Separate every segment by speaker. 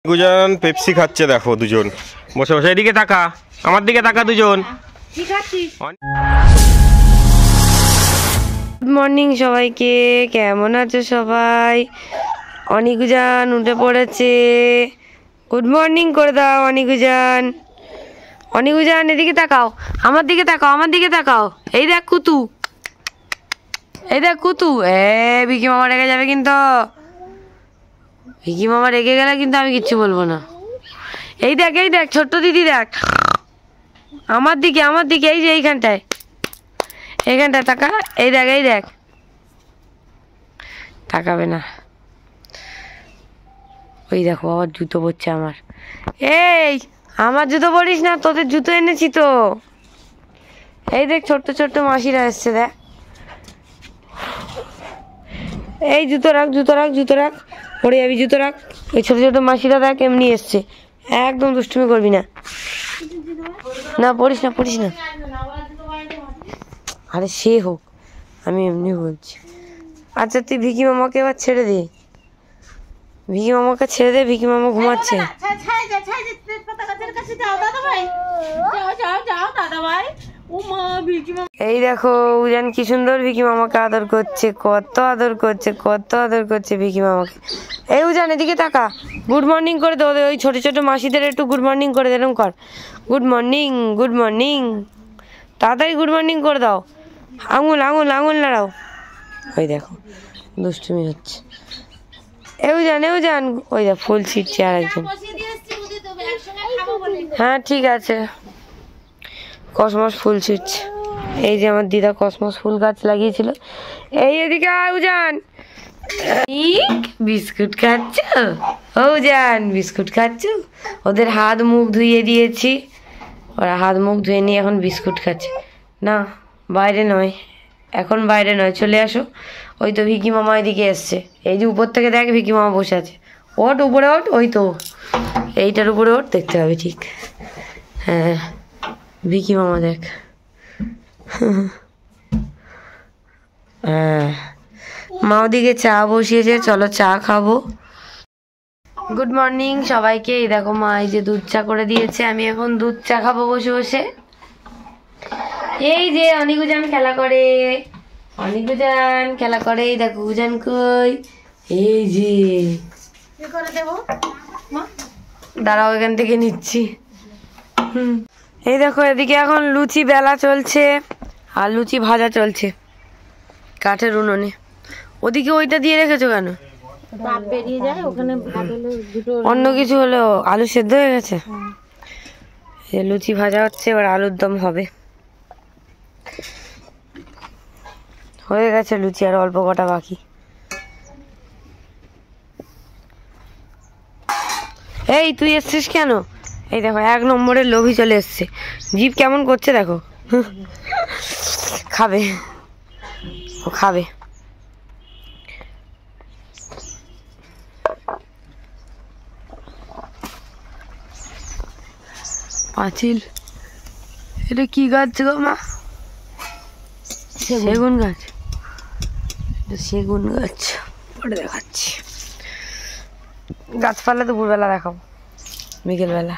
Speaker 1: দুজন পেপসি খাচ্ছে, দেখো দুজন বসে বসে। এদিকে তাকা, আমার দিকে তাকা দুজন।
Speaker 2: গুড মর্নিং সবাইকে, কেমন আছো সবাই? অনিকুজান উঠে পড়েছে। গুড মর্নিং করে দাও অনিকুজান। অনিকুজান এদিকে তাকাও, আমার দিকে তাকাও, আমার দিকে তাকাও। এই দেখ কুতু, এই দেখ কুতু। ভিকি মামা রেগে যাবে কিন্তু। ভিকি মামা রেগে গেলে কিন্তু আমি কিচ্ছু বলবো না। এই দেখ, এই দেখ ছোট্ট দিদি, দেখ আমার দিকে, আমার দিকে। এই যে এইখানটায়, এইখানটায় তাকা। এই দেখ, এই দেখ, তাকাবে না। ওই দেখো আবার জুতো পরছে আমার। এই আমার জুতো পরিস না, তোদের জুতো এনেছি তো। এই দেখ ছোট্ট ছোট্ট মাসিরা এসছে, দেখ। এই জুতো রাখ, জুতো রাখ, জুতো রাখ, পরে যাবি, জুতো রাখ। ওই ছোট ছোট মাসিরা দেখ এমনি এসছে। একদম দুষ্টুমি করবি না, না পড়িস না, পড়িস না। আরে সে হোক, আমি এমনি বলছি। আচ্ছা তুই ভিকি মামাকে এবার ছেড়ে দে, ভিকি মামাকে ছেড়ে দে, ভিকি মামা ঘুমাচ্ছে। এই দেখো উজান কি সুন্দর ভিকি মামাকে আদর করছে, কত আদর করছে, কত আদর করছে ভিকি মামাকে। এই উজান এদিকে তাকা, গুড মর্নিং করে দে। ওই ছোট ছোট মাসিদের একটু গুড মর্নিং করে দে, এরকম কর। গুড মর্নিং, গুড মর্নিং, তাড়াতাড়ি গুড মর্নিং করে দাও। আঙুল আঙুল আঙুল নাড়াও। ওই দেখো দুষ্টুমি হচ্ছে। এও জান, ওই দেখ ফুল ছিটছে আর একজন। হ্যাঁ ঠিক আছে, কসমস ফুল ছিটছে। এই যে আমার দিদা কসমস ফুল গাছ লাগিয়েছিল। এই এদিকে উজান, বিস্কুট খাচ্ছ? ও জান বিস্কুট খাচ্ছ? ওদের হাত মুখ ধুইয়ে দিয়েছি, ওরা হাত মুখ ধুয়ে নিয়ে এখন বিস্কুট খাচ্ছে। না বাইরে নয়, এখন বাইরে নয়, চলে আসো। ওই তো ভিকি মামা এদিকে এসছে। এই যে উপর থেকে দেখ ভিকি মামা বসে আছে। ওঠ উপরে ওঠ, ওই তো এইটার উপরে ওঠ, দেখতে হবে ঠিক। হ্যাঁ ভিকি মামা দেখ। হ্যাঁ মা ওদিকে চা বসিয়েছে, চলো চা খাবো। গুড মর্নিং সবাইকে। এই দেখো মা এই যে দুধ চা করে দিয়েছে, আমি এখন দুধ চা খাবো বসে বসে। এই যে অনিকুজান খেলা করে, অনিকুজান খেলা করে। এই দেখো উজান কই, এই যে দাঁড়াও এখান থেকে নিচ্ছি। এই দেখো এদিকে এখন লুচি বেলা চলছে আর লুচি ভাজা চলছে কাঠের উনুনে। ওদিকে ওইটা দিয়ে রেখেছো কেন? অন্য কিছু হলেও আলু সেদ্ধ হয়ে গেছে। লুচি ভাজা হচ্ছে, এবার আলুর দম হবে। হয়ে গেছে লুচি, আর অল্প কটা বাকি। এই তুই এসছিস কেন? এই দেখো 1 নম্বরের লোভী চলে এসছে। জিভ কেমন করছে দেখো। খাবে, ও খাবে। পাঁচিল, এটা কি গাছ গো মা? সেগুন গাছ, সেগুন গাছ। পরে দেখাচ্ছি। গাছপালা দুপুরবেলা দেখাবো, বিকেলবেলা।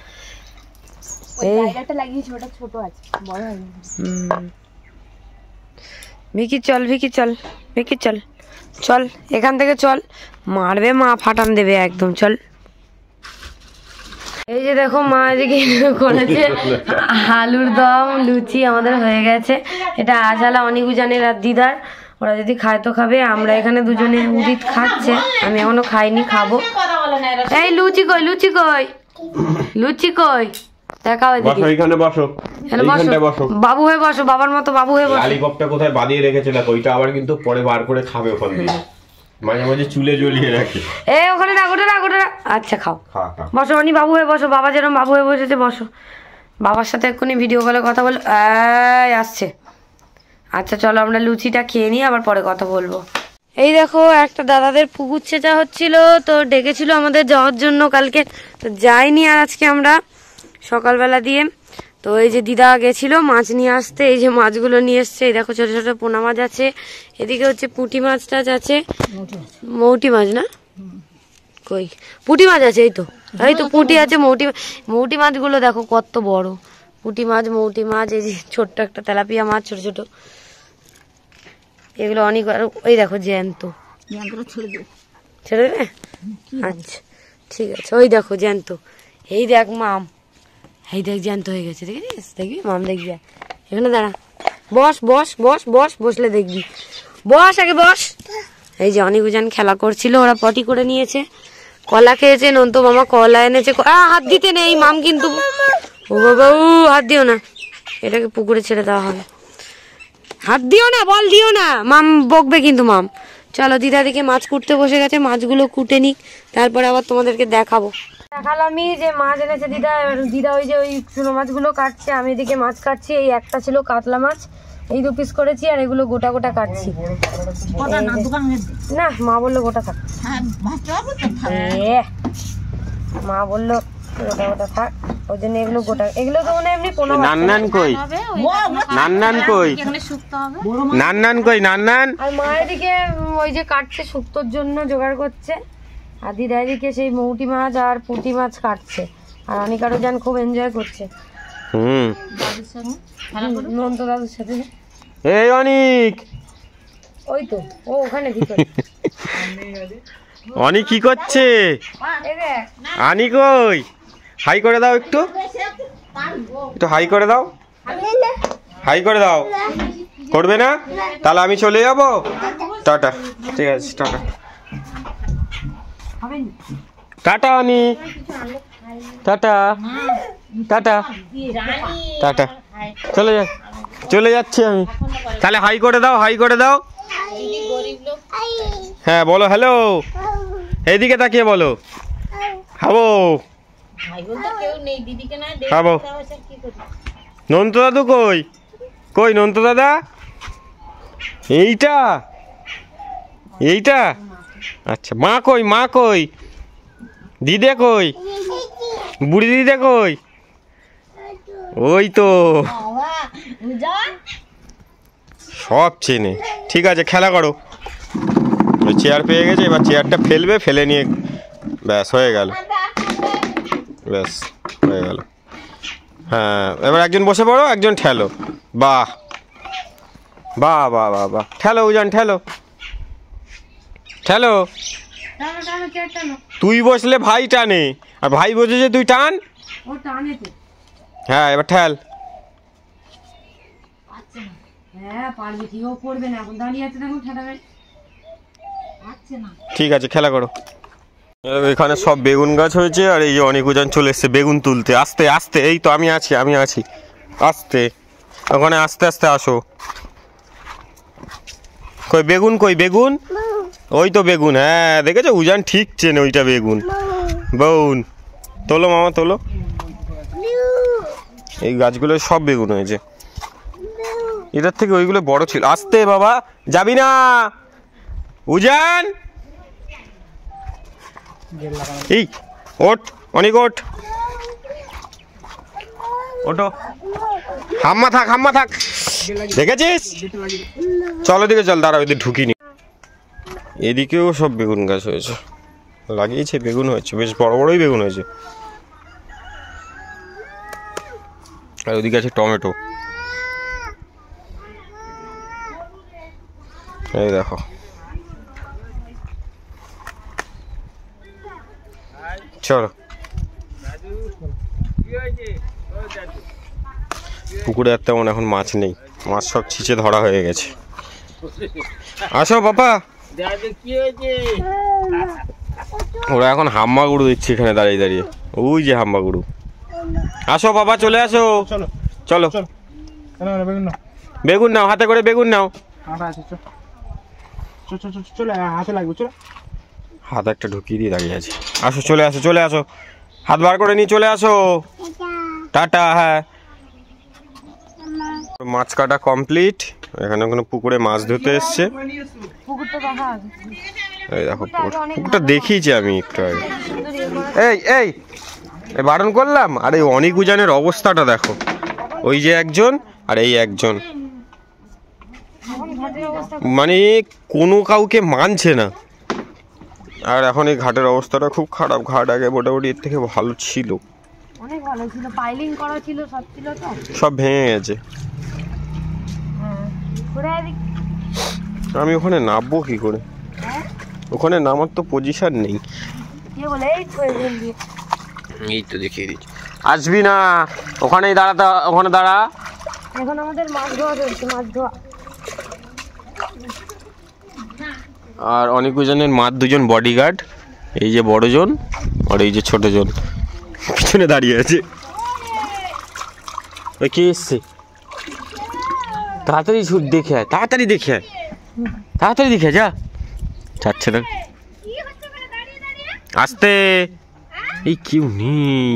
Speaker 2: ভিকি চল, ভিকি চল, ভিকি চল, চল এখান থেকে চল। মারবে মা, ফাটান দেবে একদম, চল। এই যে দেখো মা এদিকে করেছে আলুর দম, লুচি আমাদের হয়ে গেছে। এটা আজালা অনিকুজানের আর দিদার, ওরা যদি খায় তো খাবে। আমরা এখানে দুজনে, উদিত খাচ্ছে, আমি এখনো খাইনি, খাবো। এই লুচি কই, লুচি কই, লুচি কই দেখাও।
Speaker 1: এখানে বসো, এইখানটায় বসো,
Speaker 2: বাবু হয়ে বসো, বাবার মতো বাবু হয়ে বসো।
Speaker 1: ললিপপটা কোথায় বাঁধিয়ে রেখেছে দেখো, ওইটা আবার কিন্তু পরে বার করে খাবে ওখান দিয়ে। মাঝে মাঝে চুলে জ্বলিয়ে রাখে।
Speaker 2: ওখানে রাখ, ওটা রাখ, ওটা রাখ। আচ্ছা খাও,
Speaker 1: খা খা।
Speaker 2: বসো অনি, বাবু হয়ে বসো। বাবা যেরকম বাবু হয়ে বসেছে, বসো। বাবার সাথে এক্ষুনি ভিডিও কলে কথা বল আসছে। আচ্ছা চলো আমরা লুচিটা খেয়ে নিই, আবার পরে কথা বলবো। এই দেখো একটা দাদাদের পুকুর ছেঁচা হচ্ছিল, তো ডেকেছিল আমাদের যাওয়ার জন্য কালকে, তো যাইনি আর আজকে আমরা সকালবেলা দিয়ে। তো এই যে দিদা গেছিল মাছ নিয়ে আসতে, এই যে মাছগুলো নিয়ে এসছে। এই দেখো ছোট ছোট পোনা মাছ আছে, এদিকে হচ্ছে পুঁটি মাছ টাছ আছে, মৌটি মাছ না কই পুঁটি মাছ আছে, এই তো পুঁটি আছে। মৌটি মাছগুলো দেখো কত বড়, পুঁটি মাছ, মৌটি মাছ, এই যে ছোট্ট একটা তেলাপিয়া মাছ, ছোট ছোট এগুলো অনেক। ওই দেখো জ্যান্ত, ছেড়ে দেবে? আচ্ছা ঠিক আছে। ওই দেখো জ্যান্ত, এই দেখ মাম, এই দেখ জ্যান্ত হয়ে গেছে, দেখেছিস? দেখবি মাম, দেখবি এখানে দাঁড়া, বস বস বস বস, বসলে দেখবি, বস আগে বস। এই যে অনেক উজান খেলা করছিল, ওরা পটি করে নিয়েছে, কলা খেয়েছে, নন্ত মামা কলা এনেছে। হাত দিতে নেই মাম কিন্তু, ও বাবা ও হাত দিও না, এটাকে পুকুরে ছেড়ে দেওয়া হবে। হাত দিও না, বল দিও না, মাম বকবে কিন্তু মাম। চলো দিদা দিকে মাছ কুটতে বসে গেছে, মাছগুলো কুটে নিক, তারপরে আবার তোমাদেরকে দেখাবো। দেখালামই যে মাছ এনেছে দিদা, এবার দিদা ওই যে ওই চুনো মাছগুলো কাটছে, আমি এদিকে মাছ কাটছি। এই একটা ছিল কাতলা মাছ, এই 2 পিস করেছি, আর এগুলো গোটা গোটা কাটছি। না মা বললো গোটা থাক, মা বললো গোটা গোটা থাক, ওই জন্য এগুলো গোটা। এগুলো তো মানে এমনি কোনো
Speaker 1: নান্নান কই, নান্নান কই, নান্নান কই, নান্নান।
Speaker 2: আর মা এদিকে ওই যে কাটছে, শুক্তোর জন্য জোগাড় করছে, আর দিদা এদিকে সেই মৌটি মাছ আর পুঁটি মাছ কাটছে। আর অনিকারও যান খুব এনজয় করছে নন্ত দাদুর সাথে।
Speaker 1: এই অনিক,
Speaker 2: ওই তো ও ওখানে ভিতরে।
Speaker 1: অনিক কি করছে? আনি কই? হাই করে দাও, একটু একটু হাই করে দাও, হাই করে দাও। করবে না? তাহলে আমি চলে যাবো, টাটা। ঠিক আছে, tata tata Oni, tata tata tata. চলে যাচ্ছি আমি, তাহলে হাই করে দাও, হাই করে দাও। হ্যাঁ বলো হ্যালো, এইদিকে তাকিয়ে বলো খাবো খাবো। নন্ত দাদু কই? কই নন্ত দাদা? এইটা এইটা আচ্ছা। মা কই? মা কই? দিদে কই? বুড়ি দিদে কই? ওই তো সব চেনে। ঠিক আছে, খেলা করো। ওই চেয়ার পেয়ে গেছে, এবার চেয়ারটা ফেলবে, ফেলে নিয়ে ব্যাস হয়ে গেল, ব্যাস হয়ে গেল। হ্যাঁ এবার একজন বসে পড়ো, একজন ঠেলো। বাহ বাহ বাহ বাহ বাহ, ঠেলো উজান, ঠেলো ঠেলো। তুই বসলে ভাই টানে, আর ভাই বসেছে তুই টান। হ্যাঁ এবার ঠেল। ঠিক আছে, খেলা করো। এখানে সব বেগুন গাছ হয়েছে, আর এই যে অনেক উজান চলে এসছে বেগুন তুলতে। আস্তে আস্তে, এই তো আমি আছি, আমি আছি। আস্তে, ওখানে আস্তে আস্তে আসো। কই বেগুন? কই বেগুন? ওই তো বেগুন। হ্যাঁ দেখেছো, উজান ঠিক চেনে ওইটা বেগুন। বেগুন তোলো মামা, তোলো। এই গাছগুলো সব বেগুন হয়েছে, এটার থেকে ওইগুলো বড় ছিল। আস্তে বাবা, যাবি না উজান। এই ওঠ অনেক, ওঠ, ওঠো। হাম্মা থাক, হাম্মা থাক, দেখেছিস? চলো দিকে চল, দাঁড়া ওইদিকে ঢুকিনি। এদিকেও সব বেগুন গাছ হয়েছে, লাগিয়েছে বেগুন হয়েছে, বেশ বড় বড়ই বেগুন হয়েছে। আর ওদিকে আছে টমেটো, এই দেখো। চলো পুকুরে আর তেমন এখন মাছ নেই, মাছ সব ছিচে ধরা হয়ে গেছে। আসো বাবা, ওরা এখন হাম্মা গুঁড়ো দিচ্ছে এখানে দাঁড়িয়ে দাঁড়িয়ে, ওই যে হাম্মা গুঁড়ো। আসো বাবা, চলে আসো, চলো। বেগুন নাও, হাতে করে বেগুন নাও। হাত একটা ঢুকিয়ে দিয়ে দাঁড়িয়ে আছে। আসো, চলে আসো, চলে আসো, হাত বার করে নিয়ে চলে আসো। টাটা। হ্যাঁ মাছ কাটা কমপ্লিট। এখানে কোনো পুকুরে মাছ ধরতে এসছে। এই দেখো পুকুরটা দেখিয়েছি আমি একটু আগে। এই বারণ করলাম। আর এই অনেক উজানের অবস্থাটা দেখো, ওই যে একজন আর এই একজন, মানে কোনো কাউকে মানছে না। আর এখন এই ঘাটের অবস্থাটা খুব খারাপ। ঘাট আগে মোটামুটি এর থেকে ভালো ছিল,
Speaker 2: অনেক ভালো ছিল, পাইলিং করা ছিল, সব ছিল তো,
Speaker 1: সব ভেঙে গেছে। আমি ওখানে নামবো কি করে? ওখানে নামার তো পজিশন নেই। এই তো দেখিয়ে দিচ্ছি, আসবি না ওখানেই দাঁড়াতে, ওখানে দাঁড়া।
Speaker 2: এখন আমাদের মাছ ধোয়া চলছে, মাছ ধোয়া।
Speaker 1: আর অনেক জনের মাছ, দুজন বডিগার্ড, এই যে বড়জন আর এই যে ছোটজন পিছনে দাঁড়িয়ে আছে। ওই কে এসছে? তাড়াতাড়ি দেখে আয়, তাড়াতাড়ি দেখে আয়, তাড়াতাড়ি দেখে যা। যাচ্ছে না, আসতে। এই কেউ নেই।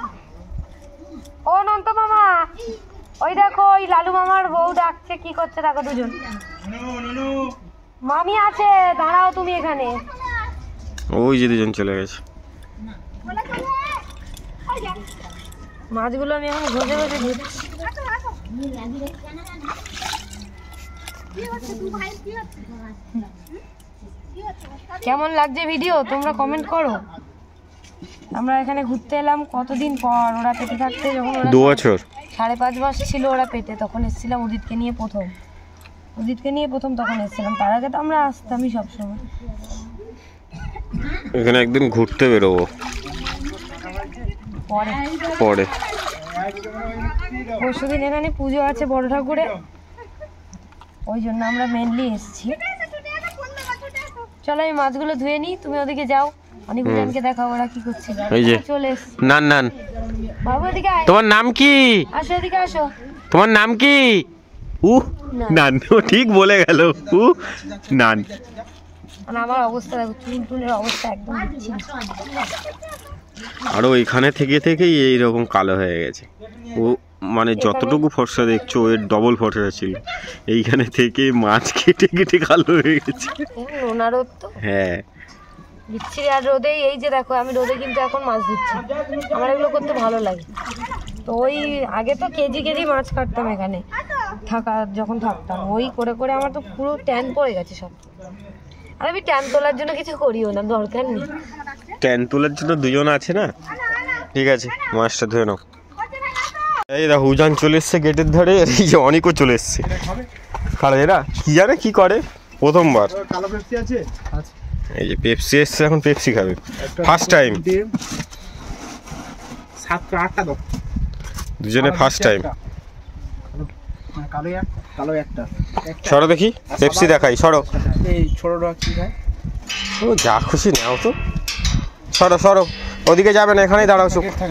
Speaker 2: ও নন্ত মামা, ওই দেখো ওই লালু মামার বউ ডাকছে, কি করছে দেখো দুজন। মামি আছে, দাঁড়াও তুমি এখানে।
Speaker 1: ওই যে দুজন চলে গেছে।
Speaker 2: মাছগুলো আমি এখন ঘষে ঘষে ধুচ্ছি। কেমন লাগছে ভিডিও তোমরা কমেন্ট করো। আমরা এখানে ঘুরতে এলাম কতদিন পর, ওরা পেটে থাকতে, যখন
Speaker 1: 2 বছর
Speaker 2: 5.5 মাস ছিল ওরা পেটে, তখন এসেছিলাম উদিতকে নিয়ে প্রথম তখন এসেছিলাম। তার আগে তো আমরা আসতামই সবসময়।
Speaker 1: এখানে একদিন ঘুরতে বেরোবো পরে।
Speaker 2: পরশুদিন এখানে পুজো আছে বড় ঠাকুরে, ওই জন্য আমরা মেনলি এসেছি। চলো আমি মাছগুলো ধুয়ে নিই, তুমি ওদিকে যাও, অনিকুজানকে দেখাও ওরা কি করছে।
Speaker 1: এই যে
Speaker 2: চলে এসছি।
Speaker 1: নান,
Speaker 2: বাবু এদিকে আয়।
Speaker 1: তোমার নাম কি?
Speaker 2: আসো এদিকে আসো।
Speaker 1: তোমার নাম কি? নান। ও ঠিক বলে গেল, নান।
Speaker 2: মানে আমার অবস্থা দেখো, চুলের অবস্থা একদম দিচ্ছি।
Speaker 1: আরো এখানে থেকে থেকেই এইরকম কালো হয়ে গেছে ও, মানে যতটুকু ফর্সা দেখছো এর ডবল ফর্সা ছিল। এইখানে থেকে মাছ কেটে কেটে কালো হয়ে গেছে।
Speaker 2: নোনা রোদ তো,
Speaker 1: হ্যাঁ
Speaker 2: বিচ্ছিরি। আর রোদেই এই যে দেখো, আমি রোদে কিন্তু এখন মাছ ধুচ্ছি, আমার এগুলো করতে ভালো লাগে। তো ওই আগে তো কেজি কেজি মাছ কাটতাম এখানে যখন থাকতাম, ওই করে করে আমার তো পুরো ট্যান পড়ে গেছে সব। আর আমি ট্যান তোলার জন্য কিছু করিও না, দরকার নেই।
Speaker 1: ট্যান তোলার জন্য দুজন আছে না। ঠিক আছে, মাছটা ধুয়ে নাও। এই দেখো উজান চলে এসছে গেটের ধারে, এই যে অনেকও চলে এসছে। কারণ এরা কি জানে কি করে, প্রথমবার। এই যে পেপসি এসছে, এখন পেপসি খাবে ফার্স্ট টাইম। দুজনে ফার্স্ট টাইম। সরো দেখি, পেপসি দেখাই, সরো। ও যা খুশি নাও তো, সরো সরো, ওদিকে যাবে না, এখানেই দাঁড়াও।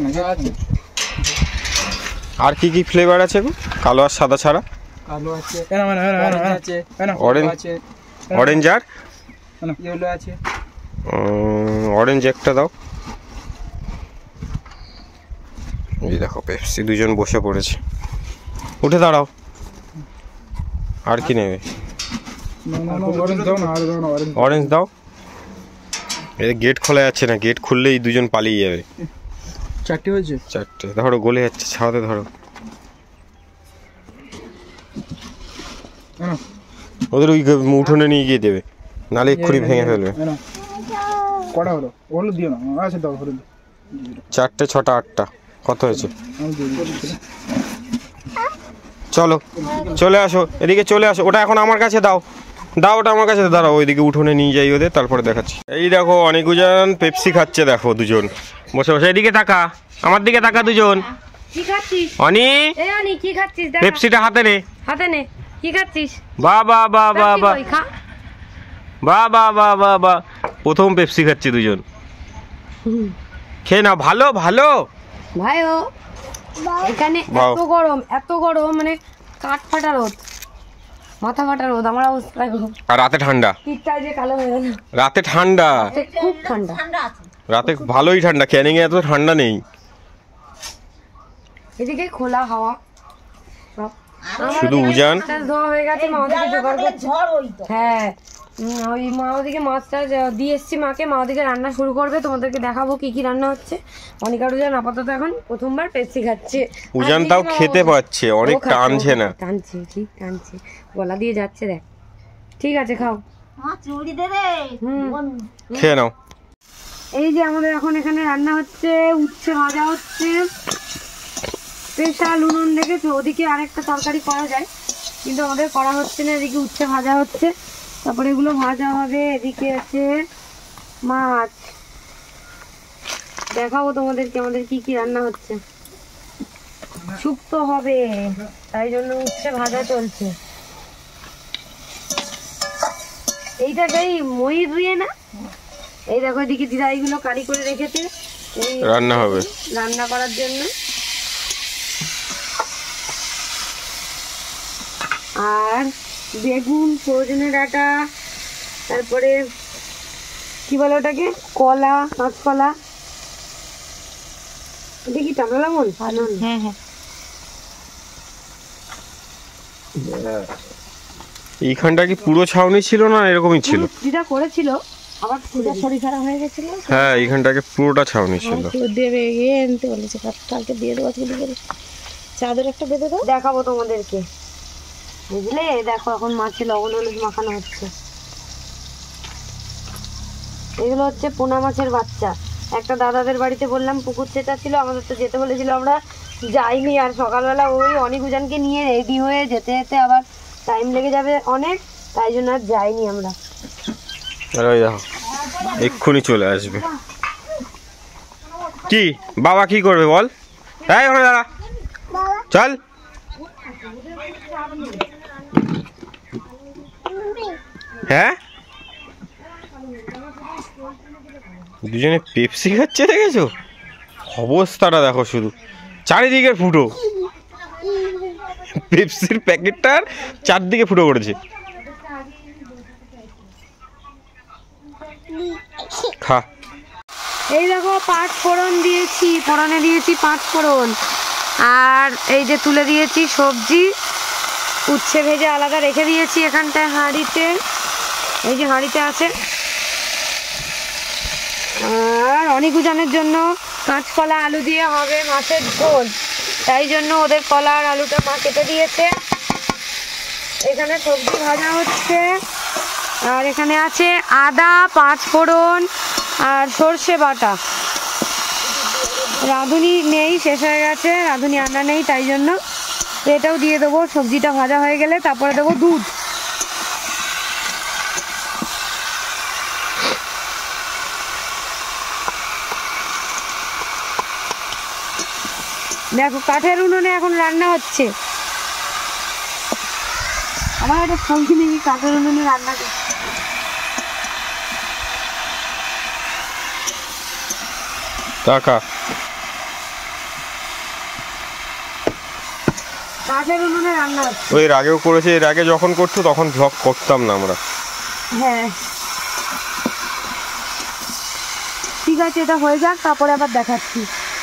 Speaker 1: আর কি কি ফ্লেভার আছে গো? কালো আর সাদা ছাড়া? অরেঞ্জ আর অরেঞ্জ একটা দাও। এই দেখো পেপসি, দুজন বসে পড়েছে। উঠে দাঁড়াও, আর কি নেবে? অরেঞ্জ দাও। এই গেট খোলা যাচ্ছে না, গেট খুললেই দুজন পালিয়ে যাবে।
Speaker 3: 4টে হয়েছে,
Speaker 1: 4টে ধরো, গলে যাচ্ছে, ছাওয়াতে ধরো। ওদের ওই উঠোনে নিয়ে গিয়ে দেবে, নালে এক্ষুনি ভেঙে ফেলবে।
Speaker 3: কটা হলো? হলুদ দিও না, আচ্ছা দাও হলুদ।
Speaker 1: 4টে 6টা 8টা কত হয়েছে? চলো চলে আসো, এদিকে চলে আসো। ওটা এখন আমার কাছে দাও, দাও ওটা আমার কাছে দাঁড়াও, ওইদিকে উঠোনে নিয়ে যাই ওদের, তারপরে দেখাচ্ছি। এই দেখো অনেকজন পেপসি খাচ্ছে, দেখো দুজন বসে বসে। এদিকে তাকা, আমার দিকে তাকা দুজন।
Speaker 2: কি খাচ্ছিস
Speaker 1: অনি?
Speaker 2: এই অনি কি খাচ্ছিস?
Speaker 1: পেপসিটা হাতে নে,
Speaker 2: হাতে নে। কি খাচ্ছিস?
Speaker 1: বাহ বাহ বাহ বাহ বাহ
Speaker 2: খা।
Speaker 1: বাহ বাহ বাহ বাহ বাহ, প্রথম পেপসি খাচ্ছে দুজন। খেয়ে নাও, ভালো ভালো
Speaker 2: ভাইও। এখানে এত গরম, মানে কাঠ ফাটা রোদ, মাথা ফাটা রোদ, আমার অবস্থা দেখো।
Speaker 1: আর রাতে ঠান্ডা,
Speaker 2: পিঠটা যে কালো হয়ে গেল।
Speaker 1: রাতে ঠান্ডা,
Speaker 2: খুব ঠান্ডা।
Speaker 1: রাতে ভালোই ঠান্ডা, ক্যানিং এ এত ঠান্ডা নেই।
Speaker 2: এদিকে খোলা হাওয়া,
Speaker 1: শুধু উজান
Speaker 2: ধোয়া হয়ে গেছে। মা ওদিকে জোগাড় করছে। হ্যাঁ, ওই মা ওদিকে মাছটা দিয়ে এসছি মাকে, মা ওদিকে রান্না শুরু করবে, তোমাদেরকে দেখাবো কি কি রান্না হচ্ছে। অনিকা উজান আপাতত এখন প্রথমবার পেপসি খাচ্ছে।
Speaker 1: উজান তাও খেতে পাচ্ছে, অনেক টানছে না।
Speaker 2: টানছে, ঠিক টানছে, গলা দিয়ে যাচ্ছে দেখ। ঠিক আছে খাও,
Speaker 1: খেয়ে নাও।
Speaker 2: এই যে আমাদের এখন এখানে রান্না হচ্ছে, উচ্ছে ভাজা হচ্ছে, স্পেশাল উনুন দেখেছো, ওদিকে আরেকটা তরকারি করা যায় কিন্তু আমাদের করা হচ্ছে না, এদিকে উচ্ছে ভাজা হচ্ছে, তারপরে এগুলো ভাজা হবে, এদিকে আছে মাছ। দেখাবো তোমাদেরকে আমাদের কি কি রান্না হচ্ছে। শুক্তো হবে, তাই জন্য উচ্ছে ভাজা চলছে। এইটাকেই ময়ূর দিয়ে না, এই দেখো এদিকে দিদা এইগুলো কারি করে রেখেছে এই
Speaker 1: রান্না হবে,
Speaker 2: রান্না করার জন্য। আর বেগুন, সজনে ডাঁটা, তারপরে কি বলে ওটাকে, কলা, কাঁচকলা, এটা কি টাকা লাগান? হ্যাঁ হ্যাঁ।
Speaker 1: এইখানটা কি পুরো ছাউনি ছিল না এরকমই ছিল?
Speaker 2: যেটা করেছিল আবার শরীর খারাপ হয়ে গেছিল।
Speaker 1: হ্যাঁ এইখানটাকে পুরোটা ছাউনি ছিল।
Speaker 2: দেবে এনতে বলেছে, কালকে দিয়ে দেবো, আজকে দিয়ে চাদর একটা বেঁধে দাও, দেখাবো তোমাদেরকে, বুঝলে? দেখো এখন মাছে লবণ হলুদ মাখানো হচ্ছে। এগুলো হচ্ছে পোনা মাছের বাচ্চা। একটা দাদাদের বাড়িতে বললাম পুকুর চেঁচা ছিল, আমাদের তো যেতে বলেছিল, আমরা যাইনি। আর সকালবেলা ওই অনেক উজানকে নিয়ে রেডি হয়ে যেতে যেতে আবার টাইম লেগে যাবে অনেক, তাই জন্য আর যাইনি আমরা।
Speaker 1: আর ওই দেখো এক্ষুনি চলে আসবে। কি বাবা কি করবে বল? এই ওখানে দাঁড়া, চল। হ্যাঁ দুজনে পেপসি খাচ্ছে, দেখেছো অবস্থাটা? দেখো শুধু চারিদিকে ফুটো, পেপসির প্যাকেটটার চারদিকে ফুটো করেছে। খা।
Speaker 2: এই দেখো পাঁচ ফোড়ন দিয়েছি, ফোড়নে দিয়েছি পাঁচ ফোড়ন, আর এই যে তুলে দিয়েছি সবজি, উচ্ছে ভেজে আলাদা রেখে দিয়েছি এখানটায় হাঁড়িতে, এই যে হাঁড়িতে আছে। আর অনেক উজানের জন্য কাঁচকলা আলু দিয়ে হবে মাছের ঝোল, তাই জন্য ওদের কলা আর আলুটা মা কেটে দিয়েছে। এখানে সবজি ভাজা হচ্ছে, আর এখানে আছে আদা, পাঁচ ফোড়ন আর সর্ষে বাটা। রাঁধুনি নেই, শেষ হয়ে গেছে, রাঁধুনি আনা নেই, তাই জন্য এটাও দিয়ে দেবো। সবজিটা ভাজা হয়ে গেলে তারপরে দেবো দুধ। দেখো কাঠের উনুনে এখন রান্না হচ্ছে, আমার একটা সবজি নেই, কাঠের উনুনে রান্না করছে।
Speaker 1: টাকা
Speaker 2: কাঠের উনুনে রান্না হচ্ছে।
Speaker 1: ওই এর আগেও করেছে, এর আগে যখন করতো তখন ভ্লগ করতাম না আমরা।
Speaker 2: হ্যাঁ ঠিক আছে, এটা হয়ে যাক, তারপরে আবার দেখাচ্ছি।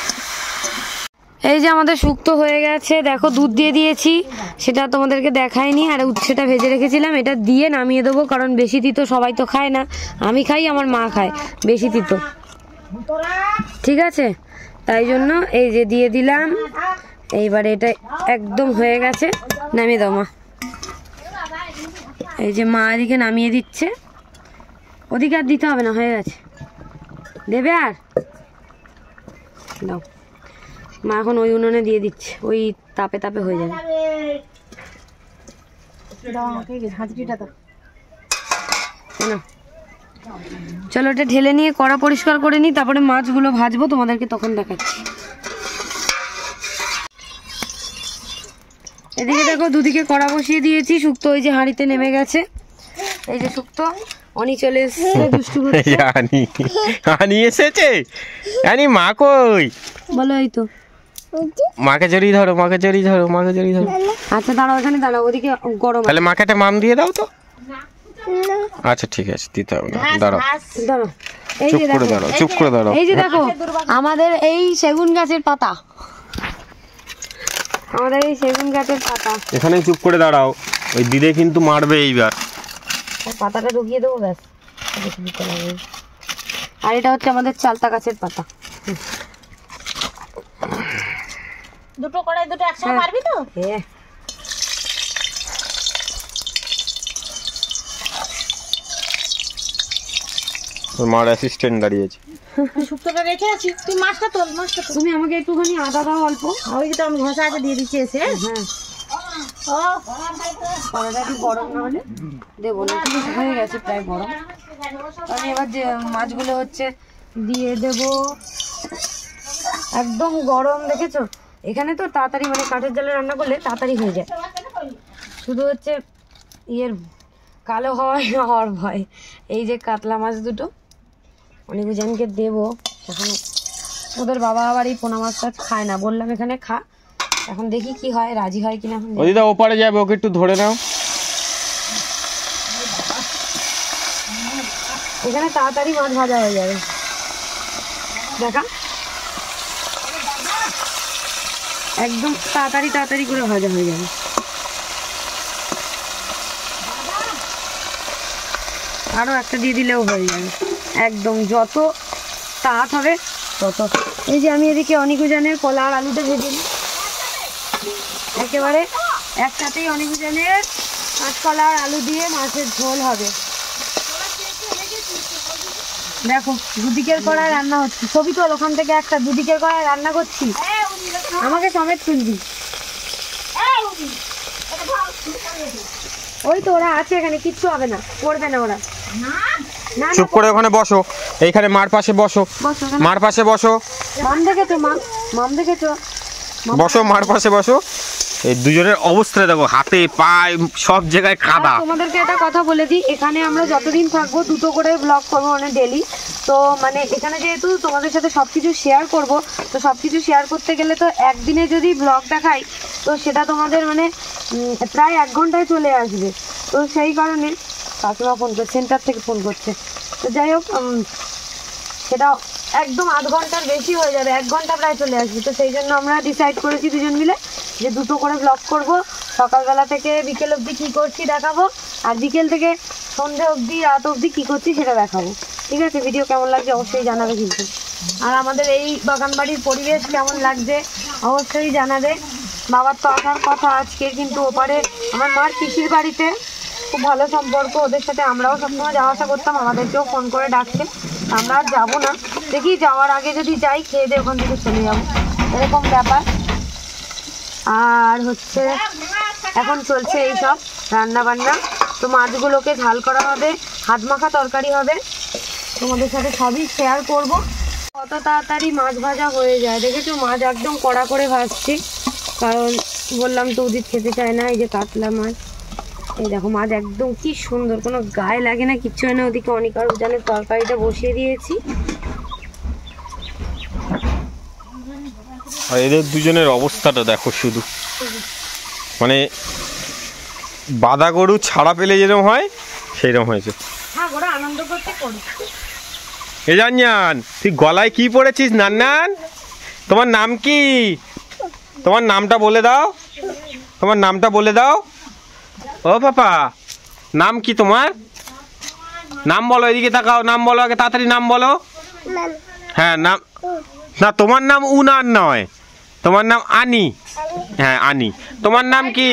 Speaker 2: এই যে আমাদের শুক্তো হয়ে গেছে, দেখো দুধ দিয়ে দিয়েছি, সেটা তোমাদেরকে দেখাইনি। আর উচ্ছেটা ভেজে রেখেছিলাম, এটা দিয়ে নামিয়ে দেবো, কারণ বেশি তিতো সবাই তো খায় না, আমি খাই, আমার মা খায় বেশি তিতো, ঠিক আছে? তাই জন্য এই যে দিয়ে দিলাম। এইবারে এটা একদম হয়ে গেছে, নামিয়ে দাও মা। এই যে মা এদিকে নামিয়ে দিচ্ছে, ওদিকে আর দিতে হবে না, হয়ে গেছে। দেবে আর দাও, মা এখন ওই উনুনে দিয়ে দিচ্ছে, ওই তাপে তাপে হয়ে যাবে। চলো এটা ঢেলে নিয়ে কড়া পরিষ্কার করে নিই, তারপরে মাছগুলো ভাজবো, তোমাদেরকে তখন দেখাচ্ছি। এদিকে দেখো দুদিকে কড়া বসিয়ে দিয়েছি, শুক্তো ওই যে হাঁড়িতে নেমে গেছে। এই যে শুক্তো, অনি চলে এসেছে, দুষ্টু করছে।
Speaker 1: আনি এসেছে, আনি মা কই?
Speaker 2: বলো এই তো,
Speaker 1: মাকে জড়িয়ে ধরো, মাকে জড়িয়ে ধরো, মাকে জড়িয়ে ধরো।
Speaker 2: আচ্ছা দাঁড়াও, এখানে দাঁড়াও, ওদিকে গরম।
Speaker 1: তাহলে মাকে একটা মাম দিয়ে দাও তো। আচ্ছা ঠিক আছে, দিতে হবে না, দাঁড়াও
Speaker 2: দাঁড়াও। এই
Speaker 1: চুপ
Speaker 2: যে
Speaker 1: করে
Speaker 2: দেখো,
Speaker 1: দাঁড়াও, চুপ করে দাঁড়াও।
Speaker 2: এই যে দেখো আমাদের এই সেগুন গাছের পাতা, আমাদের এই সেগুন গাছের পাতা।
Speaker 1: এখানে চুপ করে দাঁড়াও, ওই দিদে কিন্তু মারবে এইবার।
Speaker 2: পাতাটা ঢুকিয়ে দেবো, ব্যাস। আর এটা হচ্ছে আমাদের চালতা গাছের পাতা।
Speaker 4: দুটো কড়াই দুটো একসাথে পারবি তো?
Speaker 2: হ্যাঁ
Speaker 1: ওর মার অ্যাসিস্ট্যান্ট দাঁড়িয়েছে।
Speaker 4: শুক্তোটা রেখে আছি, তুই মাছটা তোল, মাছটা তোল।
Speaker 2: তুমি আমাকে একটুখানি আদা দাও অল্প।
Speaker 4: ওই তো আমি ঘষা আছে দিয়ে দিচ্ছি এসে।
Speaker 2: হ্যাঁ,
Speaker 4: ও
Speaker 2: কড়াইটা একটু গরম না হলে দেবো না, কিন্তু হয়ে গেছে প্রায় গরম। আমি এবার যে মাছগুলো হচ্ছে দিয়ে দেব, একদম গরম, দেখেছো? এখানে তো তাড়াতাড়ি মানে কাঠের জালে রান্না করলে তাড়াতাড়ি হয়ে যায়, শুধু হচ্ছে ইয়ের কালো হওয়ার ভয়। এই যে কাতলা মাছ দুটো অনেকজনকে দেবো, এখন ওদের বাবা আবার এই পোনা মাছ টাছ খায় না, বললাম এখানে খা, এখন দেখি কি হয়, রাজি হয় কিনা। এখন দেখি।
Speaker 1: দিদা ওপারে যাবে, ওকে একটু ধরে নাও।
Speaker 2: এখানে তাড়াতাড়ি মাছ ভাজা হয়ে যাবে, দেখা একদম তাড়াতাড়ি করে ভাজা হয়ে যাবে। আরো একটা দিয়ে দিলেও হয়ে যাবে, একদম যত তাড়াত হবে তত। এই যে আমি এদিকে অনিকুজানের কলা আর আলুটা ভেজে নিই, একেবারে একসাথেই অনিকুজানের কাঁচকলা আর আলু দিয়ে মাছের ঝোল হবে। দেখো দুদিকের কড়াই রান্না হচ্ছে, ছবি তোল ওখান থেকে একটা, দুদিকের কড়াই রান্না করছি, আমাকে সমেত তুলবি। ওই তো ওরা আছে এখানে, কিচ্ছু হবে না, পড়বে না ওরা। না
Speaker 1: চুপ করে ওখানে বসো, এইখানে মার পাশে বসো,
Speaker 2: বসো,
Speaker 1: মার পাশে বসো,
Speaker 2: মাম দেখেছো? মাম দেখেছো?
Speaker 1: বসো মার পাশে বসো। এই দুজনের অবস্থা দেখো, হাতে পায়ে সব জায়গায় কাদা।
Speaker 2: তোমাদেরকে একটা কথা বলে দিই, এখানে আমরা যতদিন থাকবো 2টো করে ব্লগ করবো মানে ডেলি। তো মানে এখানে যেহেতু তোমাদের সাথে সবকিছু শেয়ার করব, তো সবকিছু শেয়ার করতে গেলে তো একদিনে যদি ব্লগ দেখাই তো সেটা তোমাদের মানে প্রায় 1 ঘন্টায় চলে আসবে। তো সেই কারণে কাকিমা ফোন করছে, সেন্টার থেকে ফোন করছে, তো যাই হোক সেটা একদম 1/2 ঘন্টার বেশি হয়ে যাবে, 1 ঘন্টা প্রায় চলে আসবে। তো সেই জন্য আমরা ডিসাইড করেছি দুজন মিলে যে 2টো করে ব্লগ করব, সকালবেলা থেকে বিকেল অবধি কী করছি দেখাবো, আর বিকেল থেকে সন্ধ্যে অবধি রাত অবধি কী করছি সেটা দেখাবো। ঠিক আছে? ভিডিও কেমন লাগছে অবশ্যই জানাবে কিন্তু, আর আমাদের এই বাগান বাড়ির পরিবেশ কেমন লাগছে অবশ্যই জানাবে। বাবার তো আসার কথা আজকে, কিন্তু ওপারে আমার মার পিসির বাড়িতে খুব ভালো সম্পর্ক ওদের সাথে, আমরাও সবসময় যাওয়া আসা করতাম, আমাদেরকেও ফোন করে ডাকছে, আমরা আর যাবো না, দেখি যাওয়ার আগে যদি যাই খেয়ে দিয়ে ওখান থেকে চলে যাবো, এরকম ব্যাপার। আর হচ্ছে এখন চলছে এইসব রান্না বান্না, তো মাছগুলোকে ঝাল করা হবে, হাত মাখা তরকারি হবে, তোমাদের সাথে সবই শেয়ার করব। কত তাড়াতাড়ি মাছ ভাজা হয়ে যায়, দেখেছো? মাছ একদম কড়া করে ভাজছি, কারণ বললাম তো উদিত খেতে চায় না। এই যে কাতলা মাছ, এই দেখো মাছ একদম কি সুন্দর, কোনো গায়ে লাগে না, কিচ্ছু হয় না। ওদিকে অনেক আর উজানের তরকারিটা বসিয়ে দিয়েছি।
Speaker 1: আর এদের দুজনের অবস্থাটা দেখো শুধু, মানে বাঁধা গরু ছাড়া পেলে যেরকম হয় সেইরকম হয়েছে।
Speaker 2: হ্যাঁ, ওরা আনন্দ করতে করি।
Speaker 1: এ জান, তুই গলায় কি পড়েছিস নান্নান? তোমার নাম কি? তোমার নামটা বলে দাও, তোমার নামটা বলে দাও। ও পাপা, নাম কি তোমার? নাম বলো, এদিকে তাকাও, নাম বলো আগে, তাড়াতাড়ি নাম বলো। হ্যাঁ নাম, না তোমার নাম উনান নয়, তোমার নাম আনি। হ্যাঁ আনি, তোমার নাম কি?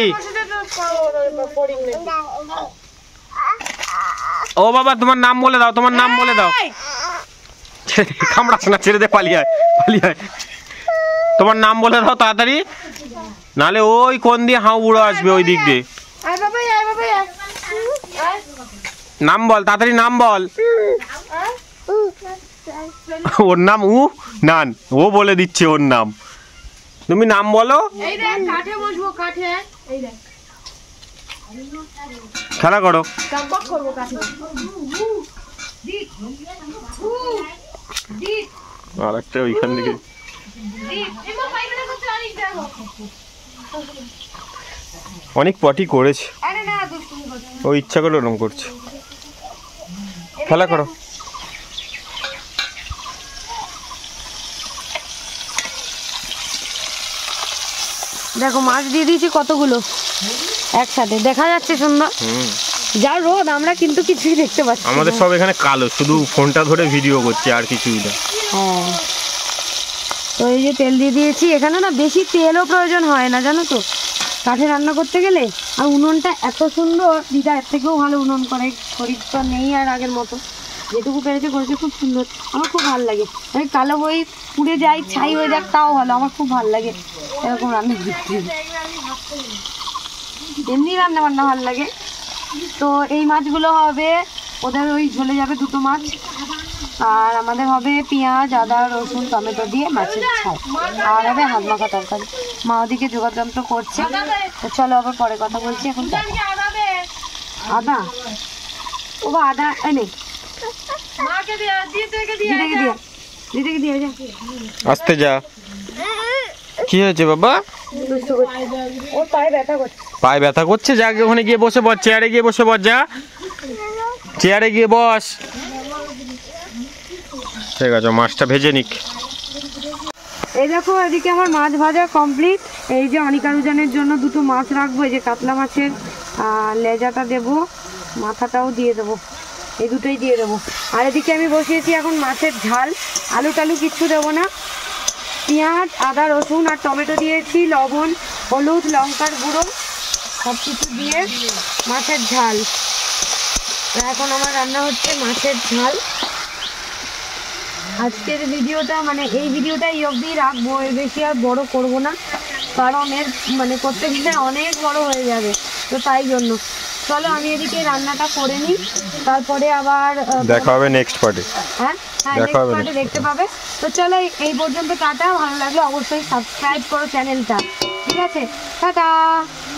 Speaker 1: ও বাবা, তোমার নাম বলে দাও, তোমার নাম বলে দাও। কামড়াচ্ছে না, ছেড়ে দে, পালিয়ে আয়, পালিয়ে আয়। তোমার নাম বলে দাও তাড়াতাড়ি, নাহলে ওই কোন দিয়ে হাউ বুড়ো আসবে ওই দিক দিয়ে। নাম বল তাড়াতাড়ি, নাম বল। ওর নাম উ নান, ও বলে দিচ্ছে ওর নাম, তুমি নাম বলো। খেলা করো, আর একটা ওইখান থেকে অনেক পটি করেছে, ও ইচ্ছা করে ওরকম করছে। খেলা করো।
Speaker 2: দেখো মাছ দিয়ে দিয়েছি কতগুলো একসাথে, দেখা যাচ্ছে সুন্দর, যা রোদ আমরা কিন্তু কিছুই দেখতে পাচ্ছি।
Speaker 1: আমাদের সব এখানে কালো, শুধু ফোনটা ধরে ভিডিও করছে আর কিছুই না।
Speaker 2: হ্যাঁ, তো এই যে তেল দিয়ে দিয়েছি, এখানে না বেশি তেলও প্রয়োজন হয় না জানো তো কাঠে রান্না করতে গেলে। আর উনুনটা এত সুন্দর, দিদা এর থেকেও ভালো উনুন করে, শরীর তো নেই আর আগের মতো, যেটুকু পেরেছে করেছে, খুব সুন্দর, আমার খুব ভালো লাগে। আমি কালো বই পুড়ে যাই, ছাই হয়ে যাক, তাও ভালো, আমার খুব ভালো লাগে এরকম রান্না করতে। এমনি রান্না বান্না ভালো লাগে। তো এই মাছগুলো হবে ওদের, ওই ঝোলে যাবে দুটো মাছ, আর আমাদের হবে পেঁয়াজ, আদা, রসুন, টমেটো দিয়ে মাছের ঝাল, আর হবে হাত মাখা তরকারি। মা ওদিকে যোগাযন্ত্র করছে। তো চলো আবার পরে কথা বলছি, এখন আদা, ও বা আদা এনে
Speaker 1: আস্তে যা। কি হয়েছে বাবা?
Speaker 2: ওর পায়ে ব্যথা করছে।
Speaker 1: পায়ে ব্যথা করছে? যা ওখানে গিয়ে বসে বস, চেয়ারে গিয়ে বসে বস, যা চেয়ারে গিয়ে বস। ঠিক আছে, মাছটা ভেজে নিক।
Speaker 2: এই দেখো এদিকে আমার মাছ ভাজা কমপ্লিট। এই যে অনিকা রুজানের জন্য দুটো মাছ রাখবো, এই যে কাতলা মাছের লেজাটা দেবো, মাথাটাও দিয়ে দেবো, এই দুটোই দিয়ে দেবো। আর এদিকে আমি বসিয়েছি এখন মাছের ঝাল, আলু টালু কিচ্ছু দেবো না, পেঁয়াজ, আদা, রসুন আর টমেটো দিয়েছি, লবণ, হলুদ, লঙ্কার গুঁড়ো সব কিছু দিয়ে মাছের ঝাল। এখন আমার রান্না হচ্ছে মাছের ঝাল। আজকের ভিডিওটা মানে এই ভিডিওটা এই অবধি রাখবো, এর বেশি আর বড় করব না, কারণ এর মানে করতে গেলে অনেক বড় হয়ে যাবে, তো তাই জন্য। চলো আমি এদিকে রান্নাটা করে নিই, তারপরে আবার
Speaker 1: দেখা হবে নেক্সট পার্টে।
Speaker 2: হ্যাঁ
Speaker 1: দেখা হবে
Speaker 2: নেক্সট পার্টে দেখতে পাবে। তো চলো এই পর্যন্ত টাটা, ভালো লাগলে অবশ্যই সাবস্ক্রাইব করো চ্যানেলটা, ঠিক আছে? টাটা।